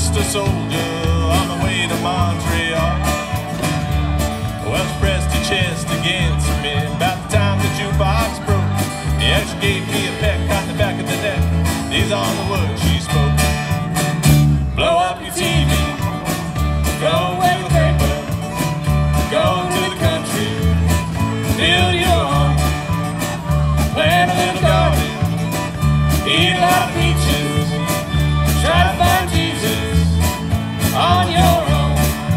just a soldier on the way to Montreal. Well, she pressed her chest against me about the time the jukebox broke. Yeah, she gave me a peck on the back of the neck. These are the words she spoke. Blow up your TV, go away with paper, go to the country, build your home, plant a little garden, eat a lot of peaches, try to find Jesus on your own.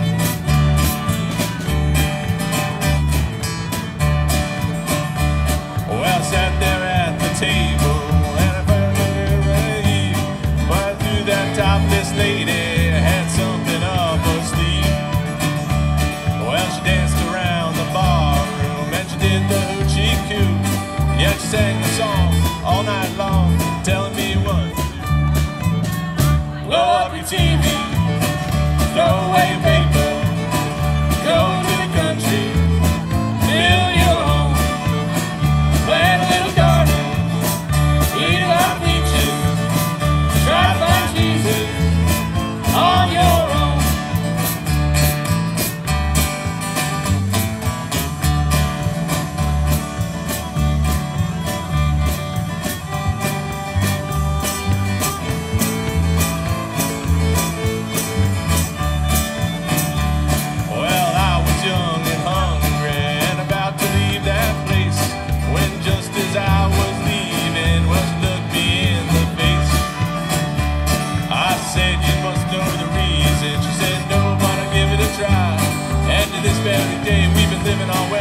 Well, I sat there at the table and I felt very but through that topless lady had something up her sleeve. Well, she danced around the bar room and she did the hoochie coo. Yeah, she sang the song all night long, telling me what to do. Blow up your TV, throw away your paper, go to the country, build your home, plant a little garden, eat a lot of peaches, try to find Jesus on your own. Well, I was young and hungry and about to leave that place when just as I was leaving, well, she looked me in the face. I said, you must know the reason. She said, no, but I'll give it a try. And to this very day, we've been living our way.